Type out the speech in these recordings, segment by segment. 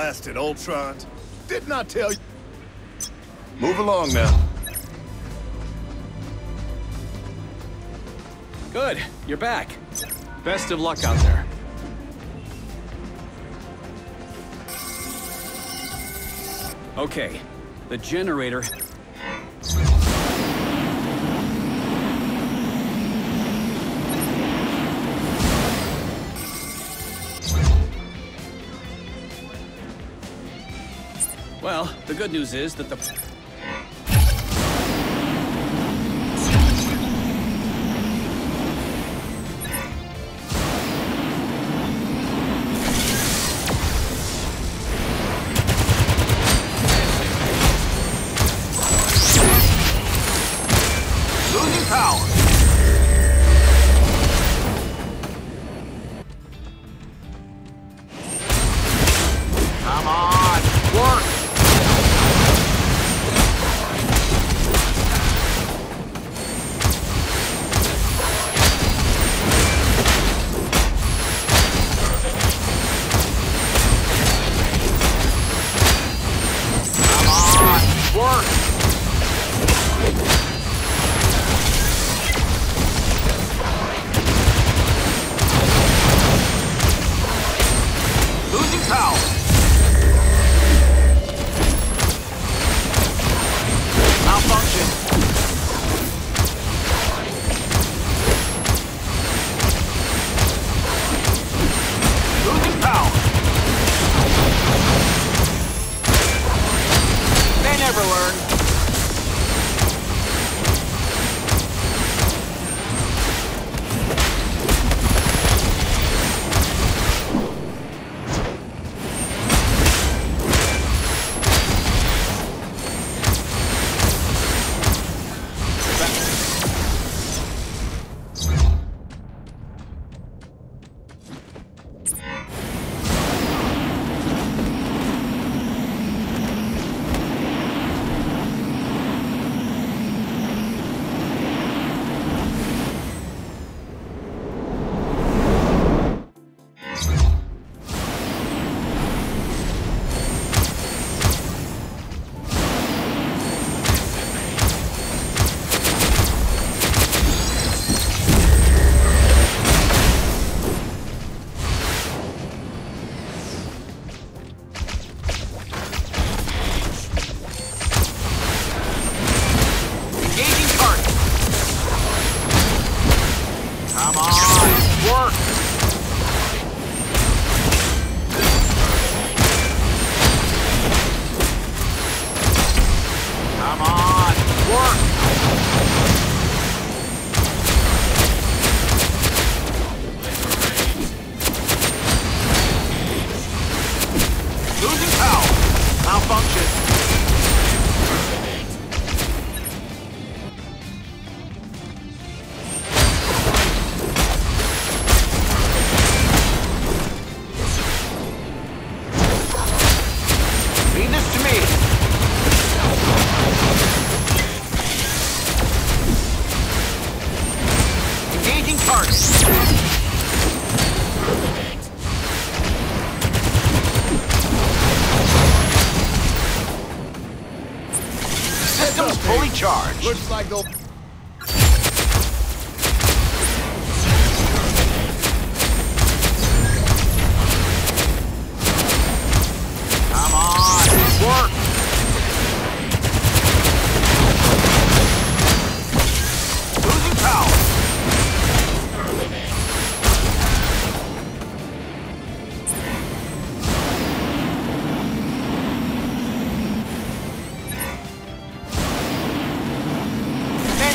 blasted Ultrons. Didn't I tell you? Move along now. Good, you're back. Best of luck out there. Okay, the generator... Well, the good news is that the... Losing power. Come on, work. Work! Losing power! Malfunction! Losing power! They never learn. Come on, work! Come on, work! Losing power! Malfunction! Leave this to me! Engaging target! Systems fully charged. Looks like they'll... Come on, work! Losing power! They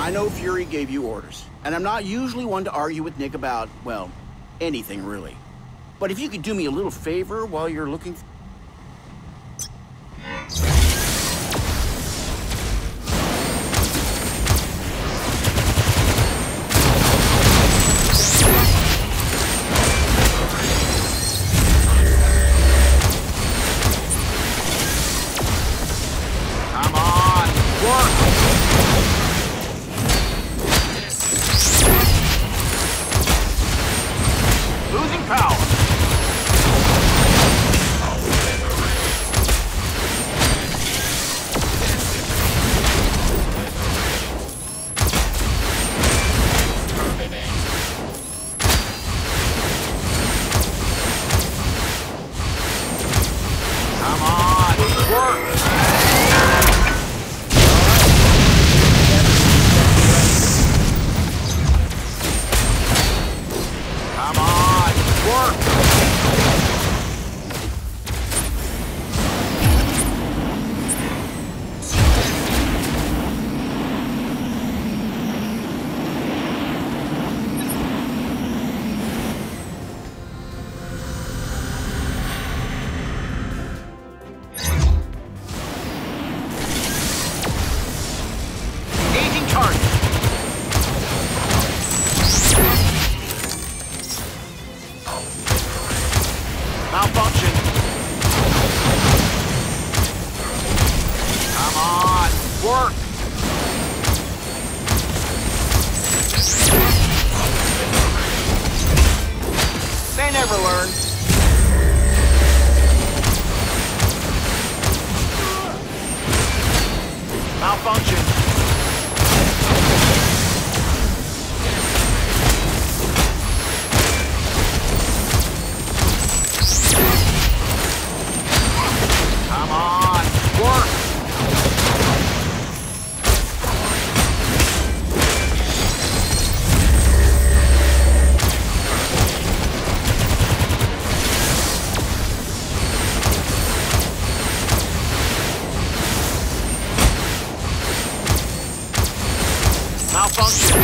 I know Fury gave you orders, and I'm not usually one to argue with Nick about, well, anything really. But if you could do me a little favor while you're looking for... Come on, work! Losing power. Come on, work! Come on, work! Engaging target. Malfunction. Come on, work. They never learn. Malfunction. Come on, work! Malfunction.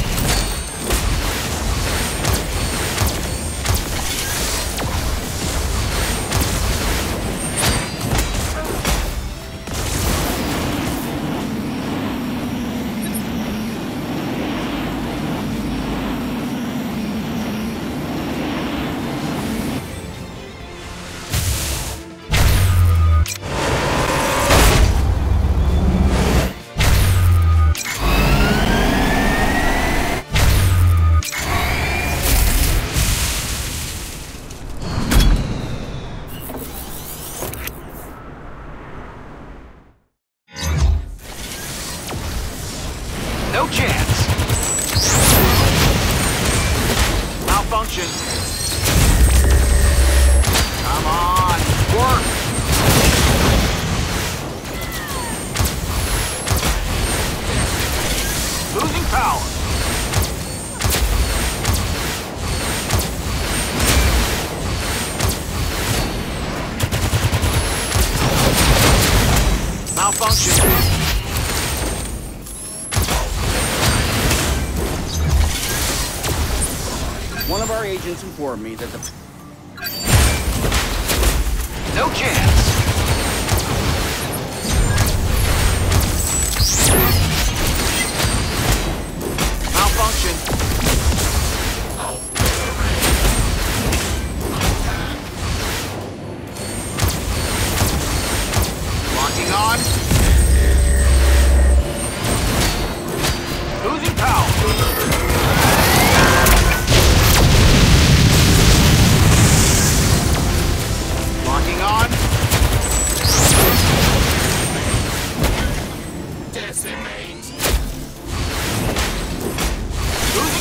No chance. Malfunction. Come on, work. Losing power. Malfunction. One of our agents informed me that the... No chance. Malfunction. Locking on. Losing power. Locking on. Decimate. Losing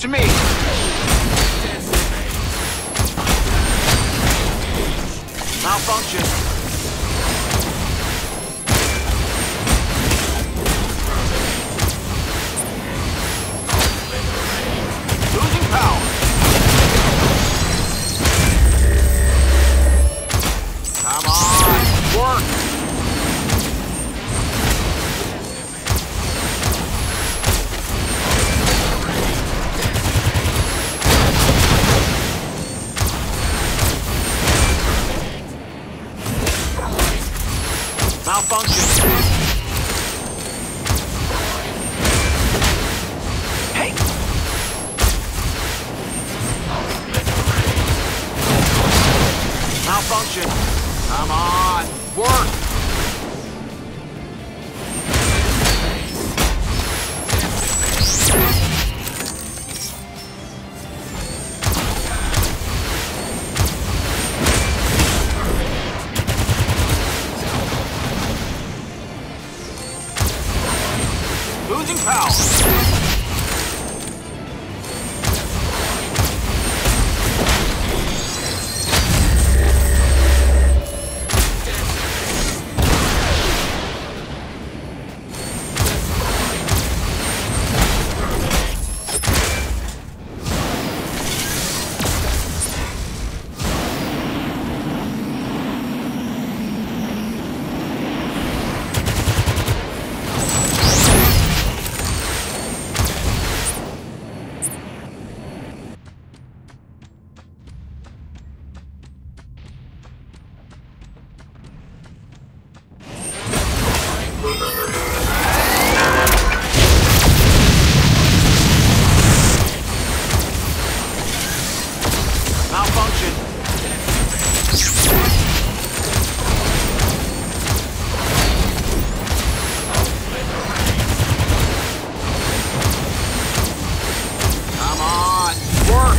to me. Malfunction. Losing power. Come on, work. Malfunction. Hey! Malfunction. Come on, work. Losing power. Malfunction. Come on, work.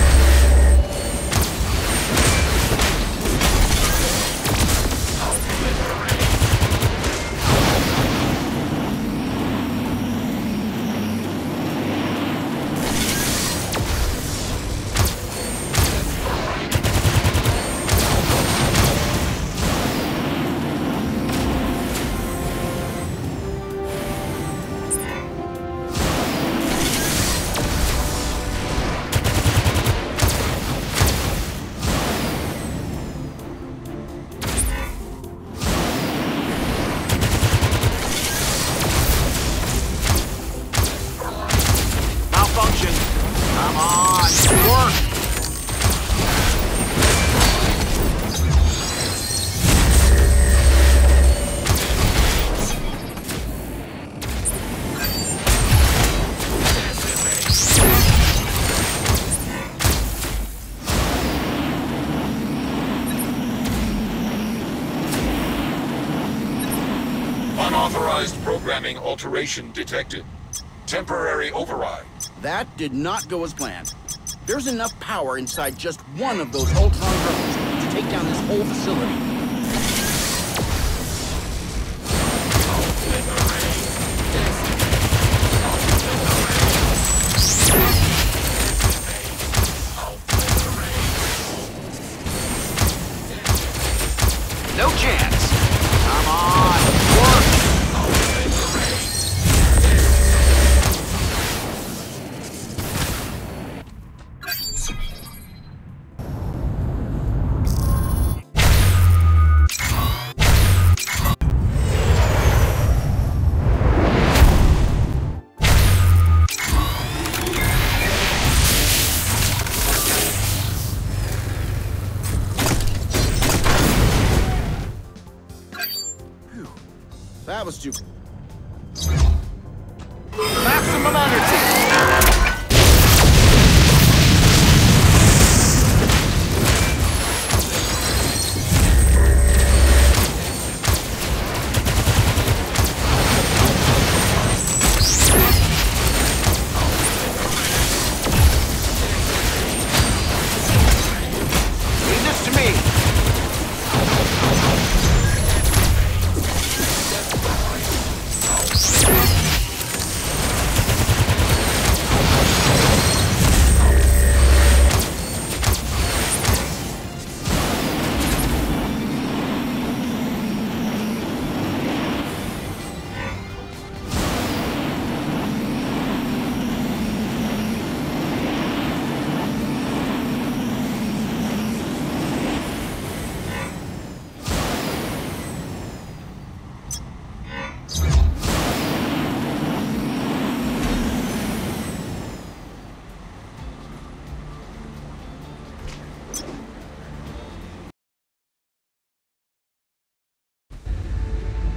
Malfunction. Come on, work. Unauthorized programming alteration detected. Temporary override. That did not go as planned. There's enough power inside just one of those Ultron drones to take down this whole facility. No chance. Come on, work. That was stupid. Maximum energy. Leave this to me.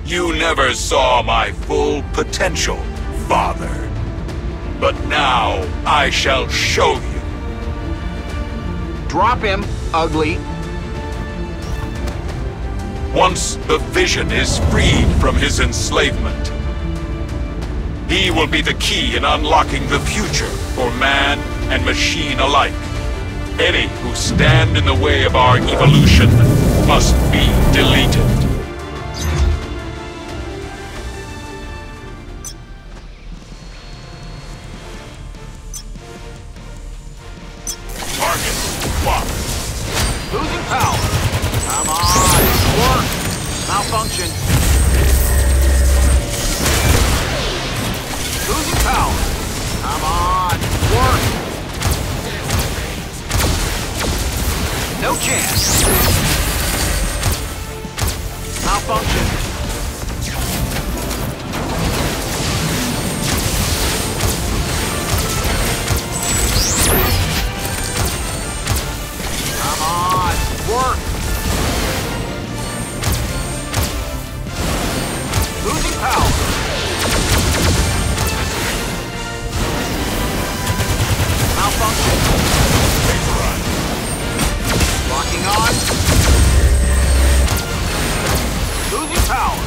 You never saw my full potential, Father. But now I shall show you. Drop him, ugly. Once the Vision is freed from his enslavement, he will be the key in unlocking the future for man and machine alike. Any who stand in the way of our evolution must be deleted. Target locked. Losing power. Come on. Work. Malfunction. Losing power. Come on. Work. No chance. Malfunction. Come on. Work. Losing power. Malfunction. Locking on. Losing power.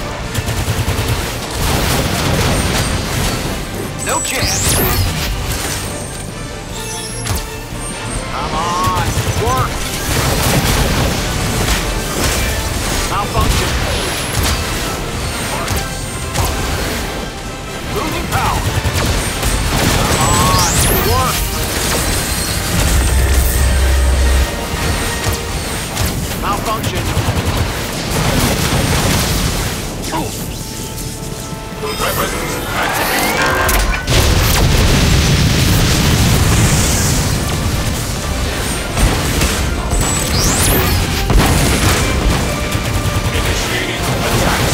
No chance. Come on. Work. Malfunction. Losing power. Come on. Work. Malfunction. Weapons activated. Initiating attacks.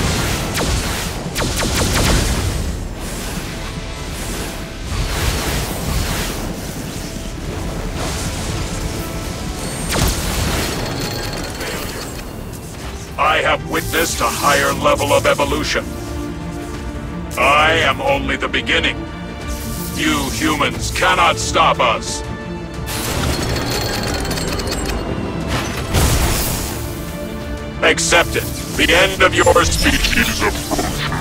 I have witnessed a higher level of evolution. I am only the beginning. You humans cannot stop us. Accept it. The end of your species approaches.